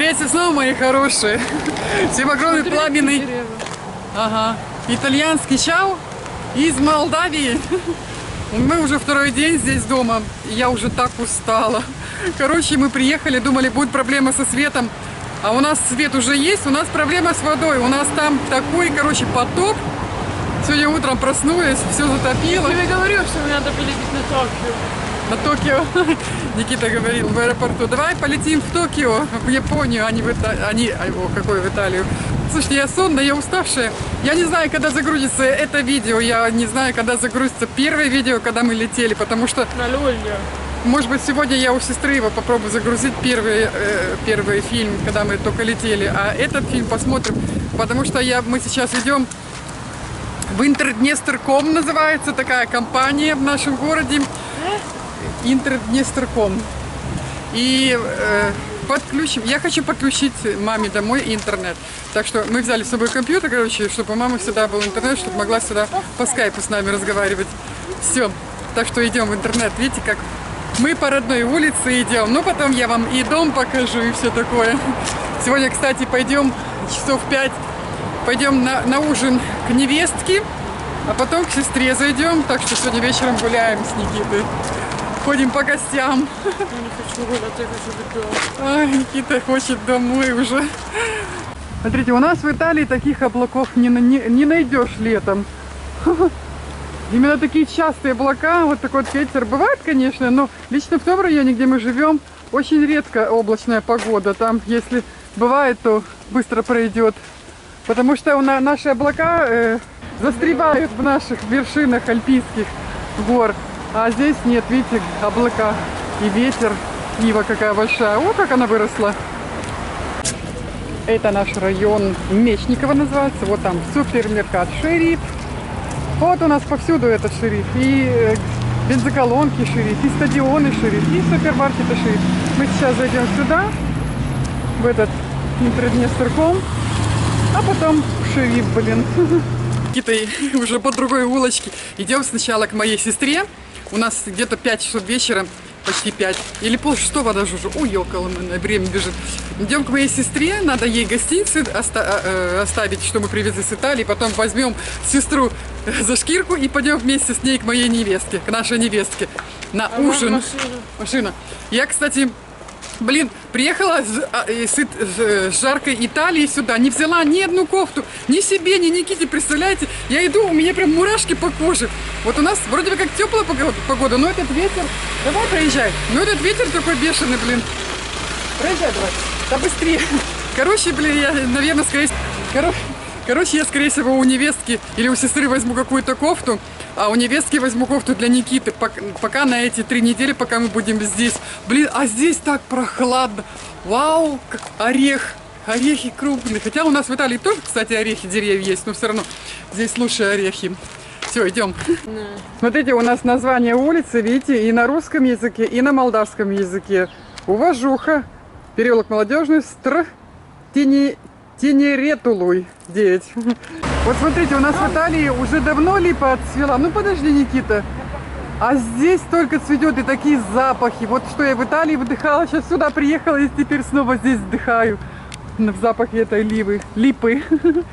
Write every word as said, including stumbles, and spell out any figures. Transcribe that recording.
Приветствую снова, мои хорошие. Всем огромный пламенный, ага, итальянский чау из Молдавии. Мы уже второй день здесь дома, и я уже так устала. Короче, мы приехали, думали, будет проблема со светом. А у нас свет уже есть, у нас проблема с водой. У нас там такой, короче, потоп. Сегодня утром проснулись, все затопило. Я тебе говорю, что мне надо полететь на Токио. На Токио. Никита говорил в аэропорту, давай полетим в Токио, в Японию, а не в Италию. Они, о, какой в Италию. Слушайте, я сонная, я уставшая. Я не знаю, когда загрузится это видео. Я не знаю, когда загрузится первое видео, когда мы летели, потому что... На люлье. Может быть, сегодня я у сестры его попробую загрузить, первый, э, первый фильм, когда мы только летели. А этот фильм посмотрим, потому что я, мы сейчас идем в Интерднестрком, называется такая компания в нашем городе. Интерднестрком. И э, подключим. Я хочу подключить маме домой интернет. Так что мы взяли с собой компьютер, короче, чтобы у мамы всегда был интернет, чтобы могла сюда по скайпу с нами разговаривать. Все. Так что идем в интернет. Видите, как мы по родной улице идем. Ну, потом я вам и дом покажу, и все такое. Сегодня, кстати, пойдем часов пять. Пойдем на, на ужин к невестке, а потом к сестре зайдем. Так что сегодня вечером гуляем с Никитой. Ходим по гостям. Я не хочу гулять, я хочу быть дома. Ай, Никита хочет домой уже. Смотрите, у нас в Италии таких облаков не, не, не найдешь летом. Именно такие частые облака, вот такой вот ветер. Бывает, конечно, но лично в том районе, где мы живем, очень редко облачная погода. Там, если бывает, то быстро пройдет. Потому что у нас, наши облака э, застревают в наших вершинах альпийских гор. А здесь нет, видите, облака и ветер. Нива какая большая. О, как она выросла. Это наш район Мечникова называется. Вот там супермаркет «Шериф». Вот у нас повсюду этот «Шериф». И э, бензоколонки «Шериф», и стадионы «Шериф», и супермаркеты «Шериф». Мы сейчас зайдем сюда, в этот Интерднестрком, а потом в «Шериф», блин. Никитой уже по другой улочке. Идем сначала к моей сестре. У нас где-то пять часов вечера, почти пять, или пол шестого даже уже. Ой, около меня, время бежит. Идем к моей сестре, надо ей гостиницы оста э, оставить, что мы привезли с Италии. Потом возьмем сестру за шкирку и пойдем вместе с ней к моей невестке, к нашей невестке на А ужин. машина? Машина. Я, кстати... Блин, приехала с, с, с жаркой Италии сюда, не взяла ни одну кофту, ни себе, ни Никите, представляете? Я иду, у меня прям мурашки по коже. Вот у нас вроде бы как теплая погода, но этот ветер... Давай проезжай. Но этот ветер такой бешеный, блин. Проезжай давай. Да быстрее. Короче, блин, я, наверное, скорее... Короче, короче, я, скорее всего, у невестки или у сестры возьму какую-то кофту, а у невестки возьму кофту для Никиты, пока на эти три недели, пока мы будем здесь. Блин, а здесь так прохладно. Вау, как орех. Орехи крупные. Хотя у нас в Италии тоже, кстати, орехи, деревья есть, но все равно здесь лучше орехи. Все, идем. Да. Смотрите, у нас название улицы, видите, и на русском языке, и на молдавском языке. Уважуха. Переулок Молодежный, Стр, Тени... Тенеретулуй, девять. Вот смотрите, у нас в Италии уже давно липа отцвела. Ну подожди, Никита. А здесь только цветет и такие запахи. Вот что я в Италии вдыхала, сейчас сюда приехала и теперь снова здесь вдыхаю. В запахе этой ливы, липы.